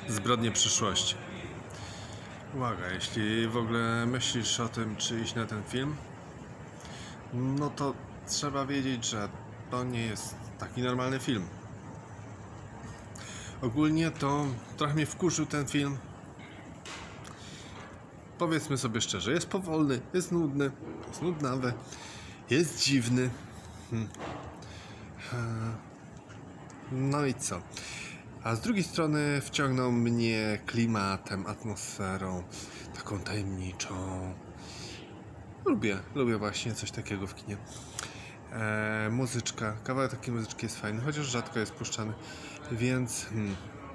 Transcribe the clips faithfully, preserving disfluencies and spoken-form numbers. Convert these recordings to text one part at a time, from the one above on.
Zbrodnie przyszłości. Uwaga, jeśli w ogóle myślisz o tym, czy iść na ten film, no to trzeba wiedzieć, że to nie jest taki normalny film. Ogólnie to trochę mnie wkurzył ten film. Powiedzmy sobie szczerze, jest powolny, jest nudny, jest nudnawy, jest dziwny. Hmm. No i co? A z drugiej strony wciągnął mnie klimatem, atmosferą, taką tajemniczą. Lubię, lubię właśnie coś takiego w kinie. E, muzyczka, kawałek takiej muzyczki jest fajny, chociaż rzadko jest puszczany, więc... Hmm.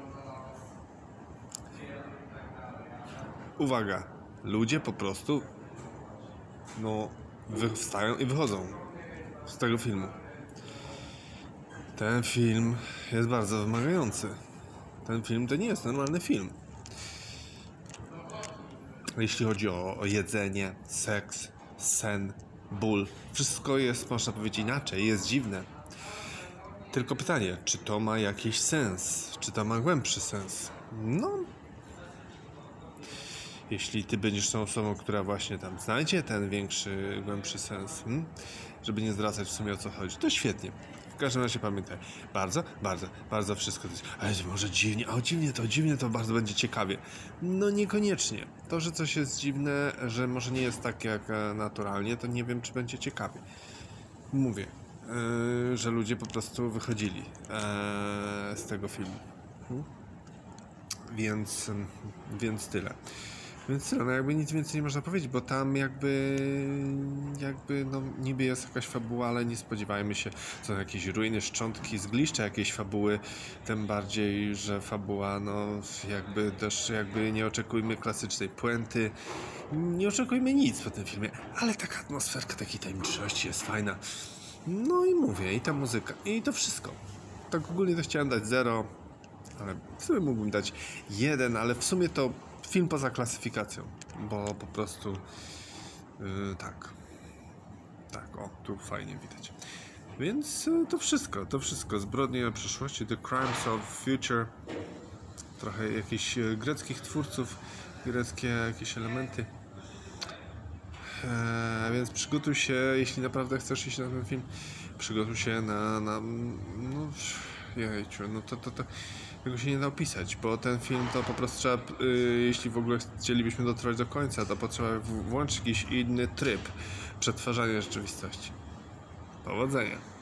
Uwaga, ludzie po prostu no wstają i wychodzą z tego filmu. Ten film jest bardzo wymagający. Ten film to nie jest normalny film. Jeśli chodzi o, o jedzenie, seks, sen, ból, wszystko jest, można powiedzieć, inaczej, jest dziwne. Tylko pytanie, czy to ma jakiś sens? Czy to ma głębszy sens? No, jeśli ty będziesz tą osobą, która właśnie tam znajdzie ten większy, głębszy sens, hmm? żeby nie zdradzać w sumie o co chodzi, to świetnie. W każdym razie pamiętaj, bardzo, bardzo, bardzo wszystko to jest, ale może dziwnie, a dziwnie to, dziwnie to bardzo będzie ciekawie. No niekoniecznie. To, że coś jest dziwne, że może nie jest tak jak naturalnie, to nie wiem, czy będzie ciekawie. Mówię, yy, że ludzie po prostu wychodzili yy, z tego filmu. Hmm? Więc, więc tyle. Więc tyle, no jakby nic więcej nie można powiedzieć, bo tam jakby, jakby no niby jest jakaś fabuła, ale nie spodziewajmy się, są jakieś ruiny, szczątki, zgliszcza jakiejś fabuły, tym bardziej, że fabuła, no jakby też jakby nie oczekujmy klasycznej puenty, nie oczekujmy nic po tym filmie, ale taka atmosferka takiej tajemniczości jest fajna. No i mówię, i ta muzyka, i to wszystko. Tak ogólnie to chciałem dać zero, ale w sumie mógłbym dać jeden, ale w sumie to film poza klasyfikacją, bo po prostu yy, tak, tak, o, tu fajnie widać. Więc yy, to wszystko, to wszystko, Zbrodnie przyszłości, The Crimes of Future, trochę jakichś yy, greckich twórców, greckie jakieś elementy. Eee, więc przygotuj się, jeśli naprawdę chcesz iść na ten film, przygotuj się na, na no, jejciu, no to, to, to tego się nie da opisać, bo ten film to po prostu trzeba, yy, jeśli w ogóle chcielibyśmy dotrwać do końca, to potrzeba włączyć jakiś inny tryb przetwarzania rzeczywistości. Powodzenia!